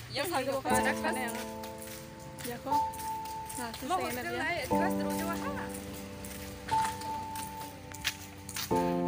yang harga bakal ada kelas yang ya kok nah terus Mau saya hostel lihat ya naik kelas terus jawab.